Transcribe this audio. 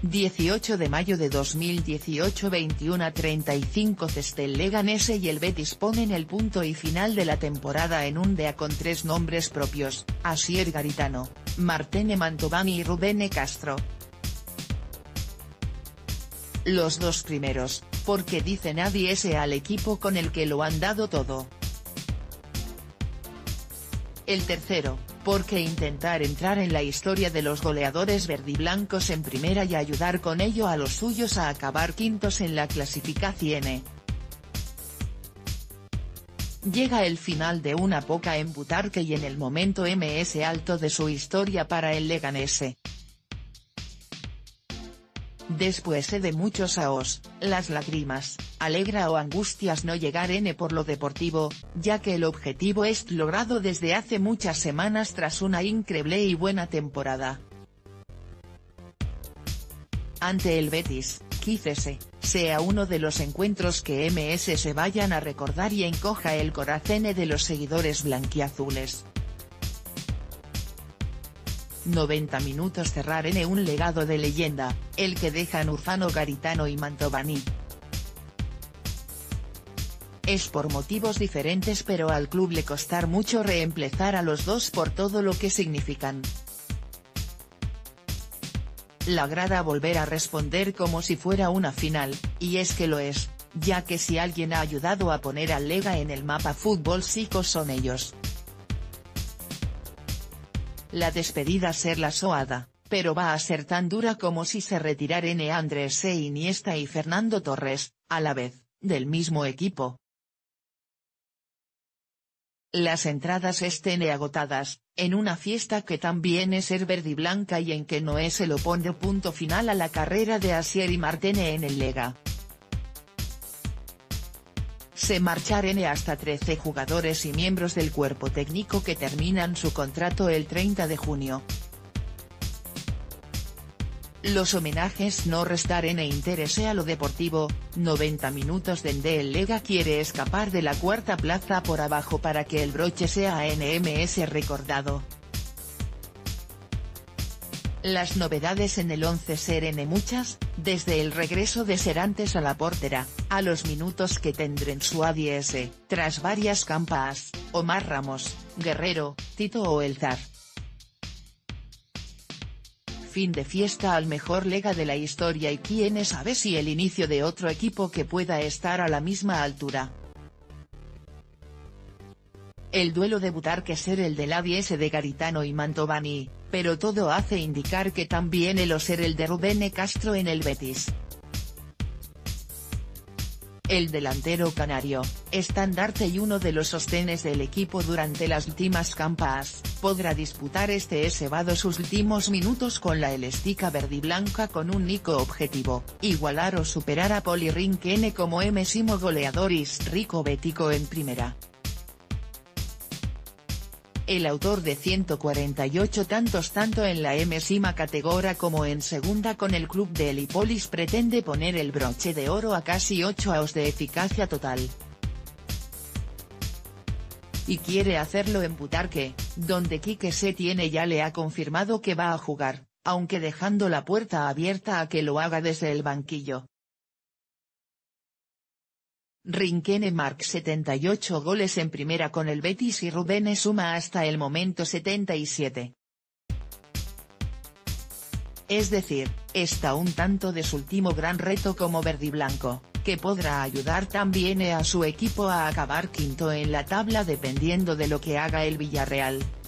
18 de mayo de 2018 21:35 El Leganés y el Betis ponen el punto y final de la temporada en un día con tres nombres propios, Asier Garitano, Martene Mantovani y Rubén Castro. Los dos primeros, porque dice nadie ese al equipo con el que lo han dado todo. El tercero, porque intentar entrar en la historia de los goleadores verdiblancos en primera y ayudar con ello a los suyos a acabar quintos en la clasificación. Llega el final de una poca en Butarque y en el momento más alto de su historia para el Leganés. Después de muchos aos, las lágrimas, alegra o angustias no llegar por lo deportivo, ya que el objetivo es logrado desde hace muchas semanas tras una increíble y buena temporada. Ante el Betis, quizás sea uno de los encuentros que se vayan a recordar y encoja el corazón de los seguidores blanquiazules. 90 minutos cerrar un legado de leyenda, el que dejan Urbano, Garitano y Mantovani. Es por motivos diferentes pero al club le costar mucho reemplazar a los dos por todo lo que significan. La grada volver a responder como si fuera una final, y es que lo es, ya que si alguien ha ayudado a poner al Lega en el mapa futbolístico son ellos. La despedida ser la soada, pero va a ser tan dura como si se retiraran Andrés Iniesta y Fernando Torres, a la vez, del mismo equipo. Las entradas estén agotadas, en una fiesta que también es ser verdiblanca y en que no se lo pone punto final a la carrera de Asier y Martene en el Lega. Se marcharon hasta 13 jugadores y miembros del cuerpo técnico que terminan su contrato el 30 de junio. Los homenajes no restaron interés a lo deportivo, 90 minutos donde el Lega quiere escapar de la cuarta plaza por abajo para que el broche sea NMS recordado. Las novedades en el 11 seren muchas, desde el regreso de Serantes a la portera, a los minutos que tendrán su ADS, tras varias campas, Omar Ramos, Guerrero, Tito o El Zar. Fin de fiesta al mejor Lega de la historia y quién sabe si el inicio de otro equipo que pueda estar a la misma altura. El duelo de Butarque ser el del ADS de Garitano y Mantovani, pero todo hace indicar que también lo ser el de Rubén Castro en el Betis. El delantero canario, estandarte y uno de los sostenes del equipo durante las últimas campas, podrá disputar cebado sus últimos minutos con la elástica verdiblanca con un único objetivo, igualar o superar a Poli Rinquene como máximo goleador histórico bético en primera. El autor de 148 tantos tanto en la máxima categoría como en segunda con el club de Heliópolis pretende poner el broche de oro a casi 8 años de eficacia total. Y quiere hacerlo en Butarque, donde Quique Setién ya le ha confirmado que va a jugar, aunque dejando la puerta abierta a que lo haga desde el banquillo. Rinquene marca 78 goles en primera con el Betis y Rubén suma hasta el momento 77. Es decir, está un tanto de su último gran reto como verdiblanco, que podrá ayudar también a su equipo a acabar quinto en la tabla dependiendo de lo que haga el Villarreal.